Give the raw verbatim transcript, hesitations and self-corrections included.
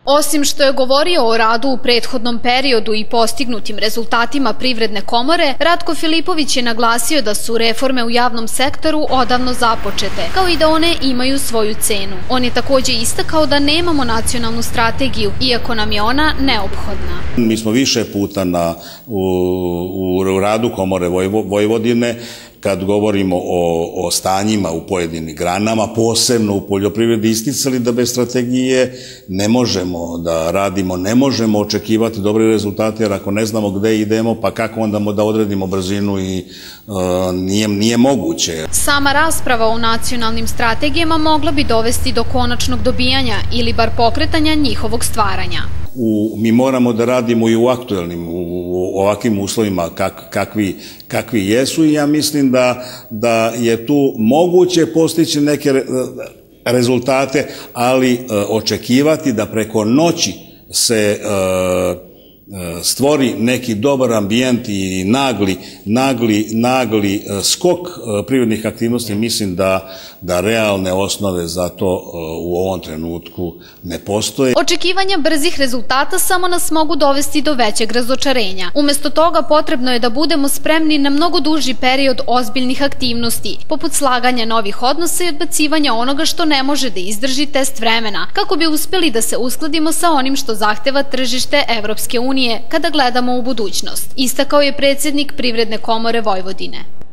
Osim što je govorio o radu u prethodnom periodu i postignutim rezultatima Privredne komore, Ratko Filipović je naglasio da su reforme u javnom sektoru odavno započete, kao i da one imaju svoju cenu. On je takođe istakao da nemamo nacionalnu strategiju, iako nam je ona neophodna. Mi smo više puta na, u, u radu Komore Vojvodine, kad govorimo o, o stanjima u pojedinim granama, posebno u poljoprivredi, isticali da bez strategije ne možemo da radimo, ne možemo očekivati dobre rezultate, jer ako ne znamo gde idemo, pa kako onda da odredimo brzinu i uh, nije, nije moguće. Sama rasprava o nacionalnim strategijama mogla bi dovesti do konačnog dobijanja ili bar pokretanja njihovog stvaranja. U, mi moramo da radimo i u aktuelnim, u, u ovakvim uslovima kak, kakvi, kakvi jesu i ja mislim da, da je tu moguće postići neke re, rezultate, ali e, očekivati da preko noći se e, stvori neki dobar ambijent i nagli, nagli, nagli skok privrednih aktivnosti, mislim da, da realne osnove za to u ovom trenutku ne postoje. Očekivanja brzih rezultata samo nas mogu dovesti do većeg razočarenja. Umesto toga potrebno je da budemo spremni na mnogo duži period ozbiljnih aktivnosti, poput slaganja novih odnosa i odbacivanja onoga što ne može da izdrži test vremena, kako bi uspeli da se uskladimo sa onim što zahteva tržište Evropske unije kada gledamo u budućnost, istakao je predsjednik Privredne komore Vojvodine.